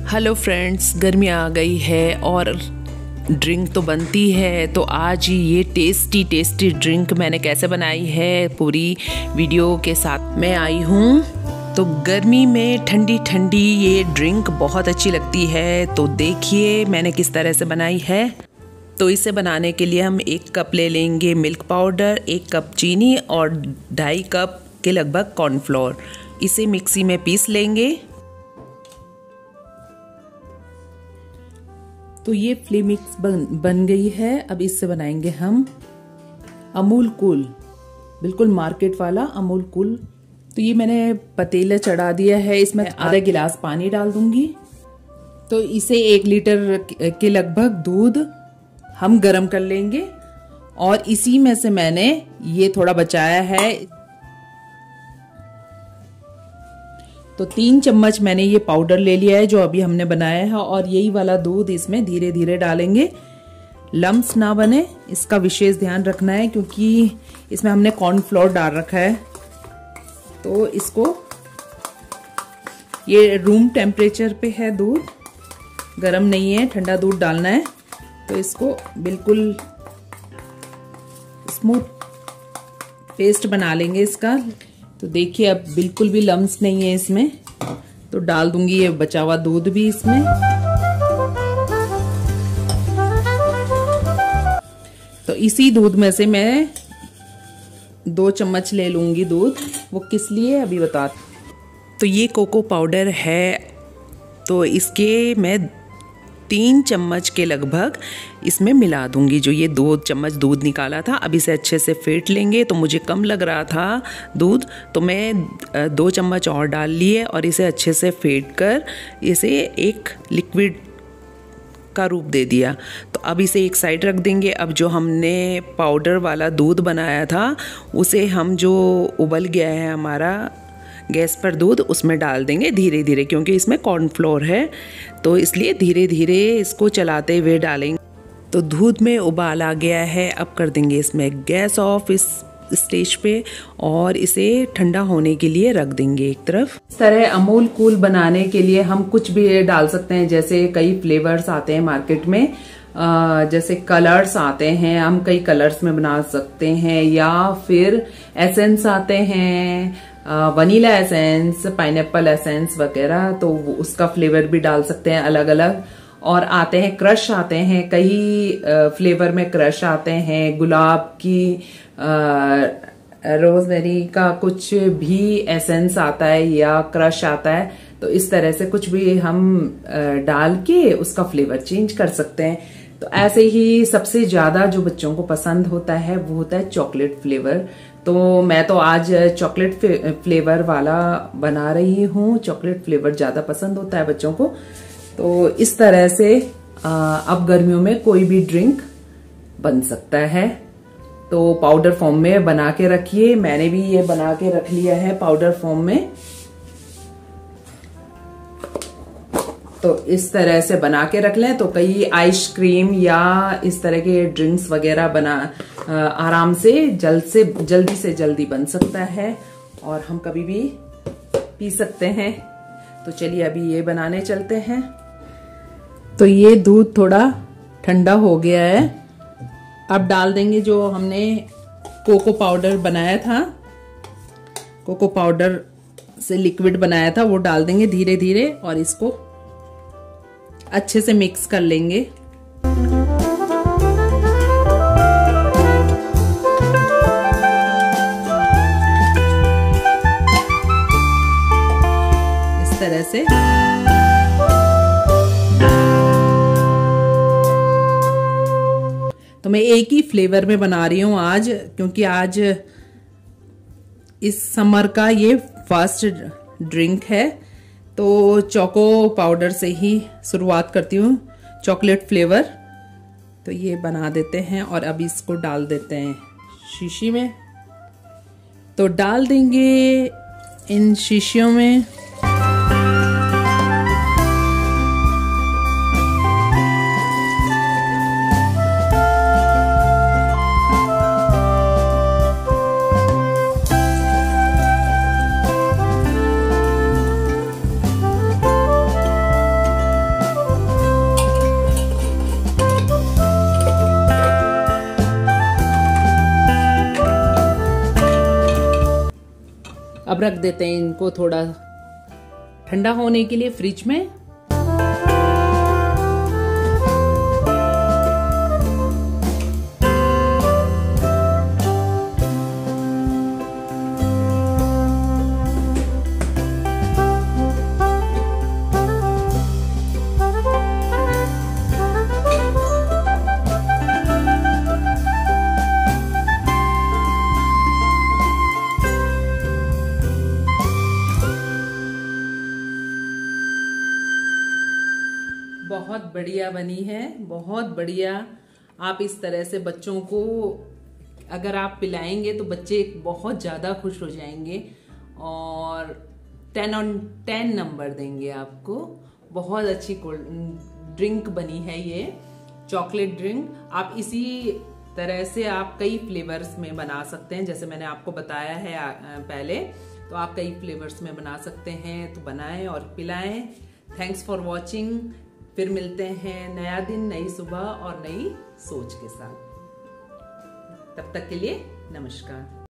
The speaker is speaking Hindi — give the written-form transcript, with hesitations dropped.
हेलो फ्रेंड्स, गर्मी आ गई है और ड्रिंक तो बनती है। तो आज ये टेस्टी ड्रिंक मैंने कैसे बनाई है पूरी वीडियो के साथ मैं आई हूँ। तो गर्मी में ठंडी ठंडी ये ड्रिंक बहुत अच्छी लगती है। तो देखिए मैंने किस तरह से बनाई है। तो इसे बनाने के लिए हम 1 कप ले लेंगे मिल्क पाउडर, 1 कप चीनी और 2.5 कप के लगभग कॉर्नफ्लोर। इसे मिक्सी में पीस लेंगे। तो ये फ्ली मिक्स बन गई है। अब इससे बनाएंगे हम अमूल कूल, बिल्कुल मार्केट वाला अमूल कूल। तो ये मैंने पतीला चढ़ा दिया है, इसमें आधा गिलास पानी डाल दूंगी। तो इसे 1 लीटर के लगभग दूध हम गरम कर लेंगे और इसी में से मैंने ये थोड़ा बचाया है। तो 3 चम्मच मैंने ये पाउडर ले लिया है जो अभी हमने बनाया है और यही वाला दूध इसमें धीरे धीरे डालेंगे। लम्स ना बने इसका विशेष ध्यान रखना है क्योंकि इसमें हमने कॉर्नफ्लोर डाल रखा है। तो इसको ये रूम टेम्परेचर पे है दूध, गरम नहीं है, ठंडा दूध डालना है। तो इसको बिल्कुल स्मूथ पेस्ट बना लेंगे इसका। तो देखिए अब बिल्कुल भी लम्स नहीं है इसमें। तो डाल दूंगी ये बचा हुआ दूध भी इसमें। तो इसी दूध में से मैं 2 चम्मच ले लूंगी दूध। वो किस लिए अभी बता। तो ये कोको पाउडर है, तो इसके मैं 3 चम्मच के लगभग इसमें मिला दूंगी। जो ये 2 चम्मच दूध निकाला था, अब इसे अच्छे से फेंट लेंगे। तो मुझे कम लग रहा था दूध, तो मैं 2 चम्मच और डाल लिए और इसे अच्छे से फेंट कर इसे एक लिक्विड का रूप दे दिया। तो अब इसे एक साइड रख देंगे। अब जो हमने पाउडर वाला दूध बनाया था उसे हम जो उबल गया है हमारा गैस पर दूध, उसमें डाल देंगे धीरे धीरे, क्योंकि इसमें कॉर्नफ्लोर है तो इसलिए धीरे धीरे इसको चलाते हुए डालेंगे। तो दूध में उबाल आ गया है। अब कर देंगे इसमें गैस ऑफ इस स्टेज पे और इसे ठंडा होने के लिए रख देंगे एक तरफ। इस तरह अमूल कूल बनाने के लिए हम कुछ भी डाल सकते हैं, जैसे कई फ्लेवर्स आते हैं मार्केट में, जैसे कलर्स आते हैं, हम कई कलर्स में बना सकते हैं, या फिर एसेंस आते हैं, वनीला एसेंस, पाइनएप्पल एसेंस वगैरह। तो उसका फ्लेवर भी डाल सकते हैं अलग अलग। और आते हैं क्रश आते हैं, कई फ्लेवर में क्रश आते हैं, गुलाब की, रोजमेरी का कुछ भी एसेंस आता है या क्रश आता है। तो इस तरह से कुछ भी हम डाल के उसका फ्लेवर चेंज कर सकते हैं। तो ऐसे ही सबसे ज्यादा जो बच्चों को पसंद होता है वो होता है चॉकलेट फ्लेवर। तो मैं तो आज चॉकलेट फ्लेवर वाला बना रही हूँ। चॉकलेट फ्लेवर ज्यादा पसंद होता है बच्चों को। तो इस तरह से अब गर्मियों में कोई भी ड्रिंक बन सकता है। तो पाउडर फॉर्म में बना के रखिए। मैंने भी ये बना के रख लिया है पाउडर फॉर्म में। तो इस तरह से बना के रख लें तो कई आइसक्रीम या इस तरह के ड्रिंक्स वगैरह बना आराम से जल्दी बन सकता है और हम कभी भी पी सकते हैं। तो चलिए अभी ये बनाने चलते हैं। तो ये दूध थोड़ा ठंडा हो गया है। अब डाल देंगे जो हमने कोको पाउडर बनाया था, कोको पाउडर से लिक्विड बनाया था, वो डाल देंगे धीरे धीरे और इसको अच्छे से मिक्स कर लेंगे। इस तरह से तो मैं एक ही फ्लेवर में बना रही हूँ आज, क्योंकि आज इस समर का ये फर्स्ट ड्रिंक है। तो चोको पाउडर से ही शुरुआत करती हूँ, चॉकलेट फ्लेवर। तो ये बना देते हैं और अब इसको डाल देते हैं शीशी में। तो डाल देंगे इन शीशियों में। अब रख देते हैं इनको थोड़ा ठंडा होने के लिए फ्रिज में। बहुत बढ़िया बनी है, बहुत बढ़िया। आप इस तरह से बच्चों को अगर आप पिलाएंगे तो बच्चे बहुत ज़्यादा खुश हो जाएंगे और 10 on 10 नंबर देंगे आपको। बहुत अच्छी ड्रिंक बनी है ये चॉकलेट ड्रिंक। आप इसी तरह से आप कई फ्लेवर्स में बना सकते हैं, जैसे मैंने आपको बताया है पहले, तो आप कई फ्लेवर्स में बना सकते हैं। तो बनाएं और पिलाएं। Thanks for watching. फिर मिलते हैं नया दिन, नई सुबह और नई सोच के साथ। तब तक के लिए नमस्कार।